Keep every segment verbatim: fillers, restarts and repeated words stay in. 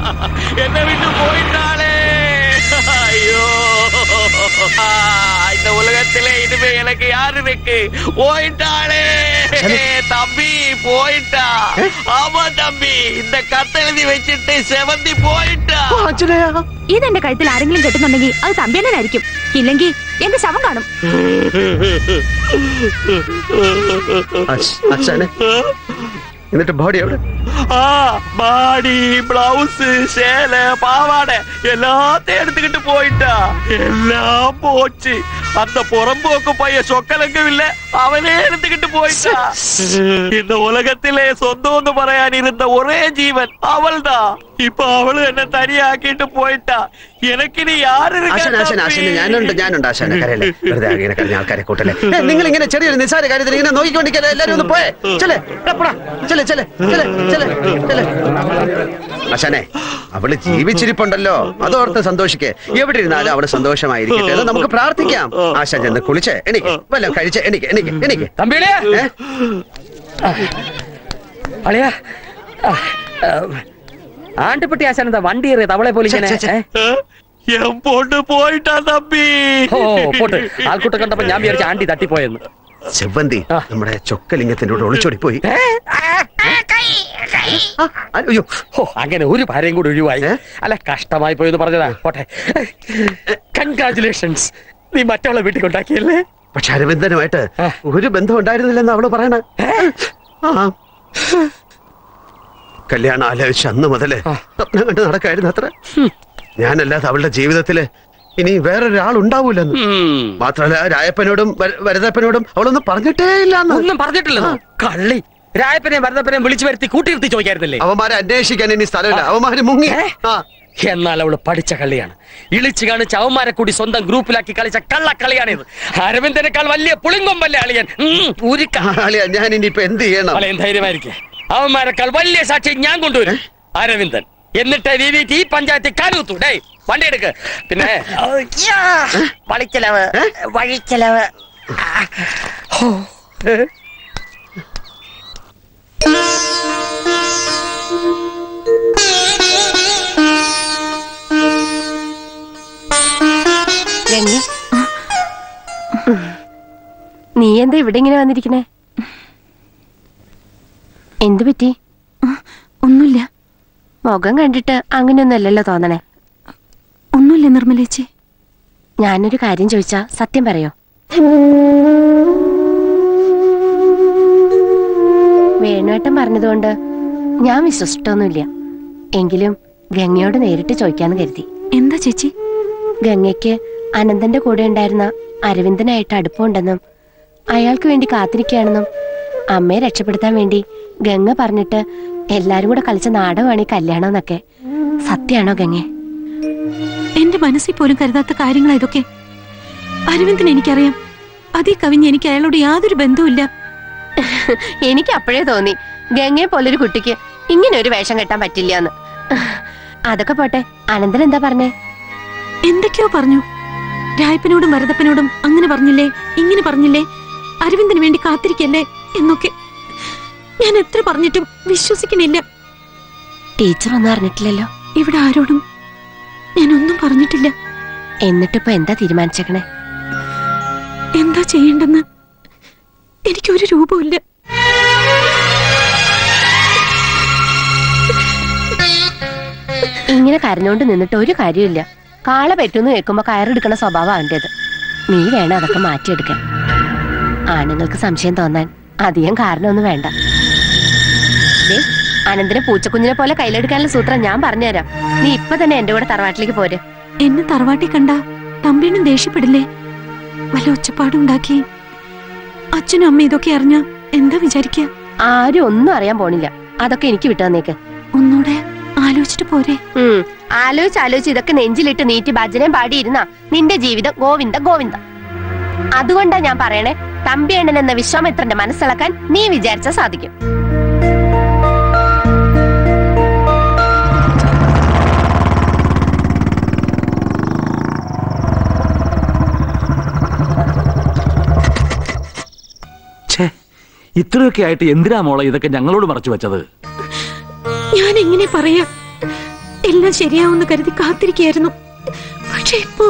என்ன விட்டு போயிட்டாளே. ஐயோ, இந்த உலகத்திலே இனிமே எனக்கு யாரு இருக்கு? போயிட்டாளே தம்பி, போயிட்டா. ஆமா தம்பி, இந்த കത്തെഴുതി വെച്ചിട്ട് സെവന്തി പോയിട്ടാ. ഇതെന്റെ കഴുത്തിൽ ആരെങ്കിലും കെട്ടുന്നുണ്ടെങ്കിൽ അത് തമ്പിയനായിരിക്കും, ഇല്ലെങ്കിൽ എന്റെ ശവം കാണും. എന്നിട്ട് ബോഡി എവിടെ? ആ ബാഡി, ബ്ലൗസ്, ഷേല, പാവാട எல்லாத்தையும் எடுத்துக்கிட்டு போயிட்டா. எல்லாம் போச்சு. அந்த புறம்போக்கு பையன் சொக்கலங்கும் இல்ல, அவனே எடுத்துக்கிட்டு போயிட்டா. இந்த உலகத்திலே சொந்தம்னு പറയാൻ இருந்த ஒரே ജീവൻ അവൾதான். ഇപ്പൊ അവള് എന്നെ തനിയാക്കിട്ട് പോയിട്ടാ. എനിക്കിനി ആര് ഞാനുണ്ട് ഞാനുണ്ട് ആശാന കരയല്ലേ, വെറുതെ ഇങ്ങനെ കഴിഞ്ഞ ആൾക്കാരെ കൂട്ടല്ലേ. നിങ്ങൾ ഇങ്ങനെ ചെറിയൊരു നിസ്സാര കാര്യത്തിൽ ഇങ്ങനെ നോക്കിക്കൊണ്ടിരിക്കല്ലേ. എല്ലാരും ഒന്ന് പോയേ. ചെലേ ചെലേ ചെലേ ചെലേ ചെലേ ചെലേ. ആശാനെ, അവള് ജീവിച്ചിരിപ്പുണ്ടല്ലോ, അതോർത്ത് സന്തോഷിക്കേ. എവിടെ ഇരുന്നാലും അവള് സന്തോഷമായിരിക്കട്ടെ എന്ന് നമുക്ക് പ്രാർത്ഥിക്കാം. ആശാൻ ചെന്ന് കുളിച്ച് എനിക്ക് വല്ലതും കഴിച്ച് എനിക്ക് എനിക്ക് എനിക്ക് തമ്പിയുടെ അളിയാ ആണ്ടിപ്പട്ടി ആശാൻ എന്താ വണ്ടി ഏറിയത് അവളെ പോലെ പോയിട്ടാ തമ്പി. ഓ പോട്ട്, ആൾക്കൂട്ടം കണ്ടപ്പോ ഞാൻ വിചാരിച്ച ആണ്ടി തട്ടിപ്പോയെന്ന്. ചെവന്തി നമ്മുടെ ചൊക്കലിംഗത്തിന്റെ കൂടെ ഒളിച്ചോടി പോയി. അങ്ങനെ ഒരു ഭാര്യയും കൂടി ഒഴിവായി. അല്ല, കഷ്ടമായി പോയെന്ന് പറഞ്ഞതാ. പോട്ടെ, കൺഗ്രാചുലേഷൻസ്, നീ മറ്റുള്ള വീട്ടിൽ കൊണ്ടാക്കിയല്ലേ. പക്ഷെ അരവിന്ദനുമായിട്ട് ഒരു ബന്ധം ഉണ്ടായിരുന്നില്ലെന്ന് അവള് പറയണ. കല്യാണം ആലോചിച്ച് അന്ന് മുതല് സ്വപ്നം കണ്ട് നടക്കായിരുന്നു അത്ര. ഞാനല്ലാതെ അവളുടെ ജീവിതത്തില് ഇനി വേറൊരാൾ ഉണ്ടാവൂലെന്ന്. മാത്രമല്ല, രായപ്പനോടും വരദപ്പനോടും അവളൊന്നും പറഞ്ഞിട്ടേ ഇല്ല. ഒന്നും പറഞ്ഞിട്ടില്ല. കള്ളി. രായപ്പനെയും വരദപ്പനെയും വിളിച്ചു വരുത്തി കൂട്ടിയിരുത്തി ചോദിക്കായിരുന്നില്ലേ? അവന്മാരെ അന്വേഷിക്കാൻ ഇനി സ്ഥലമില്ല, അവന്മാര് മുങ്ങി. എന്നാൽ അവള് പഠിച്ച കളിയാണ്. ഇളിച്ചു കാണിച്ച് അവന്മാരെ കൂടി സ്വന്തം ഗ്രൂപ്പിലാക്കി കളിച്ച കള്ളക്കളിയാണിത്. അരവിന്ദനേക്കാൾ വലിയ പുളിങ്കൊമ്പല്ലേ അളിയൻ. ഞാൻ ഇനിയിപ്പോ എന്ത് ചെയ്യണം? അളിയൻ ധൈര്യമായിരിക്കും. അവന്മാരെക്കാൾ വലിയ സാക്ഷി ഞാൻ കൊണ്ടുവരും, അരവിന്ദൻ. എന്നിട്ട് രീതിക്ക് ഈ പഞ്ചായത്തിൽ കാലൂത്തു. ഡേ വണ്ടി എടുക്ക്. പിന്നെ വളിച്ചലവ് വഴിച്ചലവ്. നീ എന്താ ഇവിടെ ഇങ്ങനെ വന്നിരിക്കണേ? എന്തു പറ്റി? ഒന്നുമില്ല. മുഖം കണ്ടിട്ട് അങ്ങനെയൊന്നല്ലല്ലോ തോന്നണേ. ഒന്നുമില്ല നിർമ്മലേച്ചി. ഞാനൊരു കാര്യം ചോദിച്ചാ സത്യം പറയോ? വേണുവേട്ടൻ പറഞ്ഞതുകൊണ്ട് ഞാൻ വിശ്വസിച്ചിട്ടൊന്നുമില്ല. എങ്കിലും ഗംഗയോട് നേരിട്ട് ചോദിക്കാന്ന് കരുതി. എന്താ ചേച്ചി? ഗംഗയ്ക്ക് അനന്തന്റെ കൂടെ ഉണ്ടായിരുന്ന അരവിന്ദനായിട്ട് അടുപ്പമുണ്ടെന്നും അയാൾക്ക് വേണ്ടി കാത്തിരിക്കുകയാണെന്നും അമ്മയെ രക്ഷപ്പെടുത്താൻ വേണ്ടി ഗംഗ പറഞ്ഞിട്ട് എല്ലാരും കൂടെ കളിച്ച നാടകമാണ് ഈ കല്യാണം എന്നൊക്കെ. സത്യാണോ ഗംഗെ? എന്റെ മനസ്സിൽ പോലും കരുതാത്ത കാര്യങ്ങളാ ഇതൊക്കെ. അരവിന്ദൻ എനിക്കറിയാം. അതേ കവിഞ്ഞ് എനിക്ക് അയാളോട് യാതൊരു ബന്ധവുമില്ല. എനിക്ക് അപ്പോഴേ തോന്നി ഗംഗയെ പോലൊരു കുട്ടിക്ക് ഇങ്ങനെ ഒരു വേഷം കെട്ടാൻ പറ്റില്ല എന്ന്. അതൊക്കെ പോട്ടെ, അനന്തൻ എന്താ പറഞ്ഞേ? എന്തൊക്കെയോ പറഞ്ഞു. രായപ്പനോടും വരദപ്പനോടും അങ്ങനെ പറഞ്ഞില്ലേ, ഇങ്ങനെ പറഞ്ഞില്ലേ, അരവിന്ദന് വേണ്ടി കാത്തിരിക്കല്ലേ എന്നൊക്കെ. ഞാൻ എത്ര പറഞ്ഞിട്ടും വിശ്വസിക്കണില്ല. ടീച്ചർ ഒന്നും അറിഞ്ഞിട്ടില്ലല്ലോ? ഇവിടെ ആരോടും ഞാനൊന്നും പറഞ്ഞിട്ടില്ല. എന്നിട്ടിപ്പോ എന്താ തീരുമാനിച്ചേക്കണേ? എന്താ ചെയ്യേണ്ടെന്ന് എനിക്കൊരു രൂപമില്ല. ഇങ്ങനെ കരഞ്ഞോണ്ട് നിന്നിട്ട് ഒരു കാര്യമില്ല. കാള പറ്റുമെന്ന് കേൾക്കുമ്പോ കയറെടുക്കണ സ്വഭാവം അവൻ്റെത്. നീ വേണം അതൊക്കെ മാറ്റിയെടുക്കാൻ. ആണുങ്ങൾക്ക് സംശയം തോന്നാൻ അധികം കാരണമൊന്നും വേണ്ട. അനന്തനെ പൂച്ചക്കുഞ്ഞിനെ പോലെ കയ്യിലെടുക്കാനുള്ള സൂത്രം ഞാൻ പറഞ്ഞുതരാം. നീ ഇപ്പൊ തന്നെ എന്റെ കൂടെ തറവാട്ടിലേക്ക് പോരെ. എന്നെ തറവാട്ടിൽ കണ്ട തമ്പിനും ദേഷ്യപ്പെടില്ലേ? വല്ല ഒച്ചപ്പാടുണ്ടാക്കി അച്ഛനും അമ്മ ഇതൊക്കെ അറിഞ്ഞ എന്താ വിചാരിക്കുക? ആരും ഒന്നും അറിയാൻ പോണില്ല. അതൊക്കെ എനിക്ക് വിട്ടു തന്നേക്ക്. ഒന്നൂടെ ആലോചിച്ചിട്ട് പോരെ? ഉം ആലോചിച്ച് ആലോചിച്ച് ഇതൊക്കെ നെഞ്ചിലിട്ട് നീറ്റി ഭജനയും പാടിയിരുന്ന നിന്റെ ജീവിതം ഗോവിന്ദ ഗോവിന്ദ. അതുകൊണ്ടാ ഞാൻ പറയണേ, തമ്പിയണ്ണൻ എന്ന വിശ്വാമിത്രന്റെ മനസ്സിളക്കാൻ നീ വിചാരിച്ച സാധിക്കും. ഇത്രയൊക്കെ ആയിട്ട് എന്തിനാ മോളെ ഇതൊക്കെ ഞങ്ങളോട് മറച്ചു വെച്ചത്? ഞാൻ എങ്ങനെ പറയാ? എല്ലാം ശരിയാവുമെന്ന് കരുതി കാത്തിരിക്കുകയായിരുന്നു. പക്ഷെ ഇപ്പോ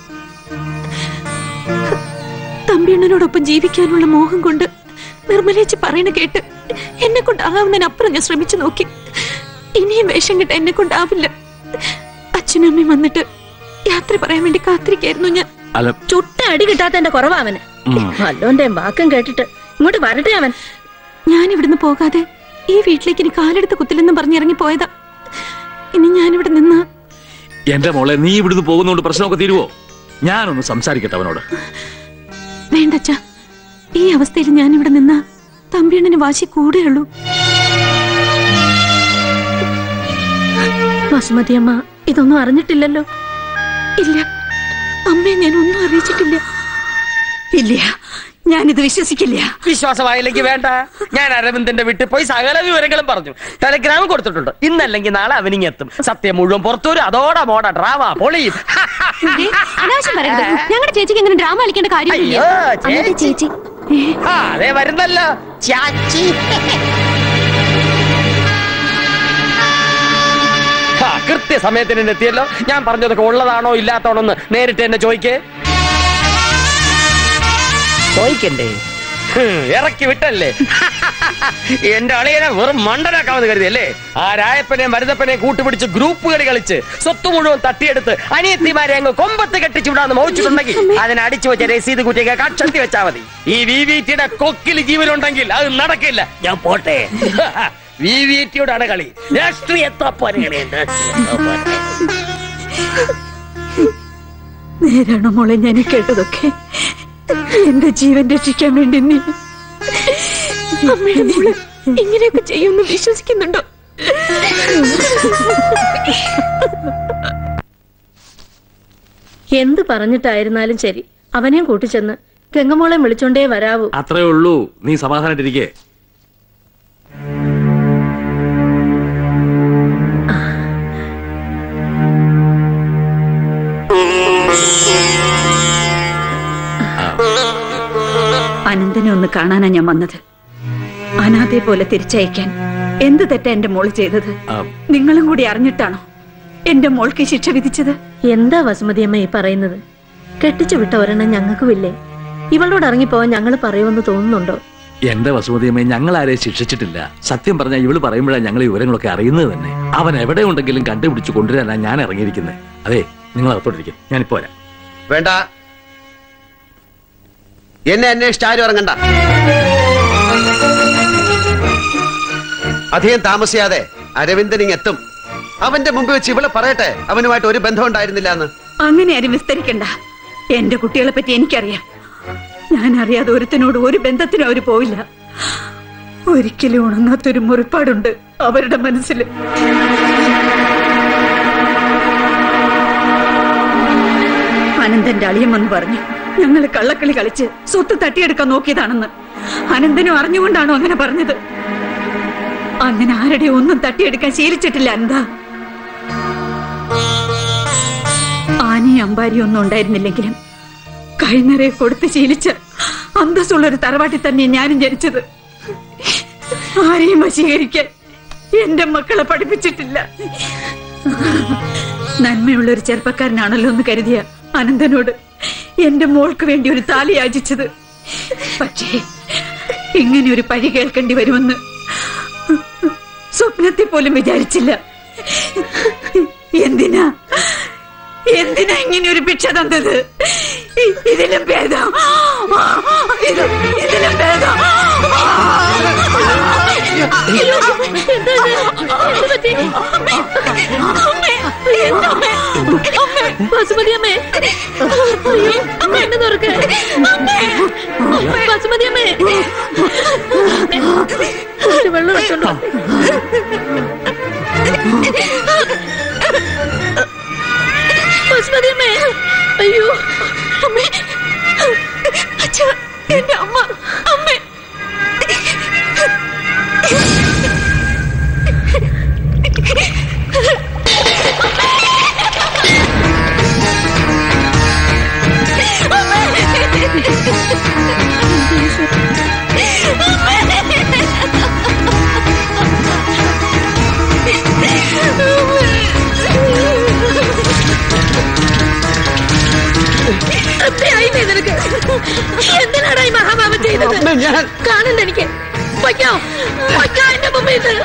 തമ്പിയണ്ണനോടൊപ്പം ജീവിക്കാനുള്ള മോഹം കൊണ്ട് നിർമ്മലേച്ചി പറയണ കേട്ട് എന്നെ കൊണ്ടാവുന്നതിനപ്പുറം ഞാൻ ശ്രമിച്ചു നോക്കി. ഇനിയും വേഷം കിട്ട എന്നെ കൊണ്ടാവില്ല. അച്ഛനും അമ്മയും വന്നിട്ട് യാത്ര പറയാൻ വേണ്ടി കാത്തിരിക്കായിരുന്നു ഞാൻ. ചുട്ട അടി കിട്ടാത്തതിന്റെ കുറവാവന്. വല്ലോന്റെ വാക്കം കേട്ടിട്ട് ഇങ്ങോട്ട് വരട്ടെ അവൻ. ഞാൻ ഇവിടുന്ന് പോകാതെ ഈ വീട്ടിലേക്ക് ഇനി കാലെടുത്ത് കുത്തില്ലെന്നും പറഞ്ഞിറങ്ങി പോയതാ. ഇനി ഞാനിവിടെ നിന്നാ എന്റെ മോളെ, നീ ഇവിടുന്ന് പോകുന്നോണ്ട് പ്രശ്നമൊക്കെ തീരുവോ? ഞാനൊന്ന് സംസാരിക്കട്ടെ അവനോട്. വേണ്ടച്ചാ, ഈ അവസ്ഥയിൽ ഞാനിവിടെ നിന്നാ തമ്പിയണ്ണന് വാശി കൂടുകയുള്ളൂ. വസുമതി അമ്മ ഇതൊന്നും അറിഞ്ഞിട്ടില്ലല്ലോ? ഇല്ല അമ്മയെ ഞാൻ ഒന്നും അറിയിച്ചിട്ടില്ല. ഇല്ല, ഞാനിത് വിശ്വസിക്കില്ല. വിശ്വാസമായില്ലെങ്കിൽ വേണ്ട. ഞാൻ അരവിന്ദന്റെ വീട്ടിൽ പോയി സകല വിവരങ്ങളും പറഞ്ഞു. ടെലഗ്രാം കൊടുത്തിട്ടുണ്ട്. ഇന്നല്ലെങ്കിൽ നാളെ അവനിങ്ങെത്തും. സത്യം മുഴുവൻ പുറത്തൊരു അതോടെ മോട ഡ്രാമ പൊളിയും. അനാവശ്യം പറയരുത്. ഞങ്ങളുടെ ചേച്ചിക്ക് ഇങ്ങനെ ഡ്രാമ കളിക്കേണ്ട കാര്യമില്ല. ചേച്ചി അതെ വരുന്നല്ലോ ചാച്ചി. കൃത്യസമയത്തിന് എത്തിയല്ലോ. ഞാൻ പറഞ്ഞതൊക്കെ ഉള്ളതാണോ ഇല്ലാത്തതാണോ എന്ന് നേരിട്ട് എന്നെ ചോദിക്കേ. ചോദിക്കണ്ടേ? ഇറക്കി വിട്ടല്ലേ? എന്റെ അളിയനെ വെറും മണ്ടനാക്കാമെന്ന് കരുതിയല്ലേ? ആ രായപ്പനെയും മരുതപ്പനെയും കൂട്ടുപിടിച്ച് ഗ്രൂപ്പ് കളി കളിച്ച് സ്വത്ത് മുഴുവൻ തട്ടിയെടുത്ത് അനിയത്തിമാരെ അങ്ങ് കൊമ്പത്ത് കെട്ടിച്ചു വിടാന്ന് മോഹിച്ചിട്ടുണ്ടെങ്കിൽ അതിനെ അടിച്ചു വെച്ച രസീത് കുറ്റിയൊക്കെ കക്ഷത്തി വെച്ചാൽ മതി. ഈ വി വി ടിയുടെ കൊക്കിൽ ജീവനുണ്ടെങ്കിൽ അത് നടക്കില്ല. ഞാൻ പോട്ടെ. വി വി ടിയോടാണ് കളി. നേരാണോ മോളെ ഞാൻ കേട്ടതൊക്കെ? എന്റെ ജീവൻ രക്ഷിക്കാൻ വേണ്ടി നീ അമ്മയുടെ മോള് ഇങ്ങനെയൊക്കെ ചെയ്യുമെന്ന് വിശ്വസിക്കുന്നുണ്ടോ? എന്ത് പറഞ്ഞിട്ടായിരുന്നാലും ശരി, അവനെയും കൂട്ടിച്ചെന്ന് ഗംഗമോളെ വിളിച്ചോണ്ടേ വരാവൂ. അത്രേ ഉള്ളൂ. നീ സമാധാനായിട്ടിരിക്കേ. അനന്തനെ ഒന്ന് കാണാനാ ഞാൻ വന്നത്. അനാഥെ പോലെ തിരിച്ചയക്കാൻ എന്ത് തെറ്റാ എന്റെ മോള് ചെയ്തത്? നിങ്ങളും കൂടി അറിഞ്ഞിട്ടാണോ എന്റെ മോൾക്ക് ശിക്ഷ വിധിച്ചത്? എന്താ വസുമതി അമ്മ ഈ പറയുന്നത്? കെട്ടിച്ചു വിട്ട ഒരെണ്ണം ഞങ്ങൾക്കുമില്ലേ? ഇവളോട് ഇറങ്ങിപ്പോവാൻ ഞങ്ങൾ പറയുമെന്ന് തോന്നുന്നുണ്ടോ? എന്റെ വസുമതിയമ്മയെ ഞങ്ങൾ ആരെയും ശിക്ഷിച്ചിട്ടില്ല. സത്യം പറഞ്ഞാൽ ഇവള് പറയുമ്പോഴാണ് ഞങ്ങൾ ഈ വിവരങ്ങളൊക്കെ അറിയുന്നത് തന്നെ. അവൻ എവിടെ ഉണ്ടെങ്കിലും കണ്ടുപിടിച്ച് കൊണ്ടുവരാനാണ് ഞാൻ ഇറങ്ങിയിരിക്കുന്നത്. അതെ, നിങ്ങൾ അകത്തോട്ടിരിക്കും. ഞാനിപ്പോ വരാം. വേണ്ട, എന്നെ അന്വേഷിച്ച് ആരും ഇറങ്ങണ്ട. അധികം താമസിയാതെ അരവിന്ദനിങ് എത്തും. അവന്റെ മുമ്പ് വെച്ച് ഇവളെ പറയട്ടെ അവനുമായിട്ട് ഒരു ബന്ധം ഉണ്ടായിരുന്നില്ല എന്ന്. അങ്ങനെ ആരും വിസ്തരിക്കണ്ട. എന്റെ കുട്ടികളെ പറ്റി എനിക്കറിയാം. ഞാൻ അറിയാതെ ഒരുത്തനോട് ഒരു ബന്ധത്തിനും അവര് പോവില്ല. ഒരിക്കലും ഉണങ്ങാത്തൊരു മുറിപ്പാടുണ്ട് അവരുടെ മനസ്സിൽ. അനന്തന്റെ അളിയൻ വന്ന് പറഞ്ഞു ഞങ്ങൾ കള്ളക്കളി കളിച്ച് സ്വത്ത് തട്ടിയെടുക്കാൻ നോക്കിയതാണെന്ന്. അനന്തനും അറിഞ്ഞുകൊണ്ടാണോ അങ്ങനെ പറഞ്ഞത്? അങ്ങനെ ആരുടെ ഒന്നും തട്ടിയെടുക്കാൻ ശീലിച്ചിട്ടില്ല. എന്താ ആനയും അമ്പാരിയും ഒന്നും ഉണ്ടായിരുന്നില്ലെങ്കിലും കൈനിറയെ കൊടുത്ത് ശീലിച്ച അന്തസ്സുള്ളൊരു തറവാട്ടിൽ തന്നെ ഞാനും ജനിച്ചത്. ആരെയും വശീകരിക്കാൻ എന്റെ മക്കളെ പഠിപ്പിച്ചിട്ടില്ല. നന്മയുള്ളൊരു ചെറുപ്പക്കാരനാണല്ലോ എന്ന് കരുതിയ അനന്തനോട് എന്റെ മോൾക്ക് വേണ്ടി ഒരു താലി യാചിച്ചത്. പക്ഷേ ഇങ്ങനെ ഒരു പഴി കേൾക്കേണ്ടി വരുമെന്ന് സ്വപ്നത്തിൽ പോലും വിചാരിച്ചില്ല. എന്തിനാ എന്തിനാ ഇങ്ങനെ ഒരു ഭിക്ഷ തന്നത്? ഇതിലും ഭേദം ഇതിലും ഭേദം വസുമതി അമ്മേ, തുറക്ക്. വസുമതി അമ്മേ, വെള്ളം വെച്ചോണ്ടോ? വസുമതി അമ്മേ, അയ്യോ അമ്മേ, അച്ഛാ, എന്റെ അമ്മ, അമ്മേ. എന്തിനാടാ ഈ മഹാപാപം ചെയ്തത്? കാണണ്ട എനിക്ക്. പൊയ്ക്കോ, പൊയ്ക്കോ എന്റെ മുമ്പിൽ നിന്ന്.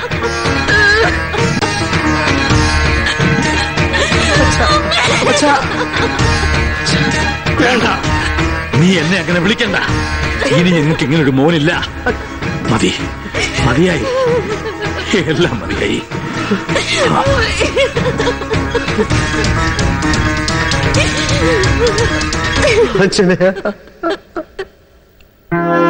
വേണ്ട, നീ എന്നെ അങ്ങനെ വിളിക്കണ്ട. ഇനി ഞങ്ങൾക്ക് ഇങ്ങനെ ഒരു മോനില്ല. മതി, മതിയായി, എല്ലാം മതിയായി. അച്ഛനെ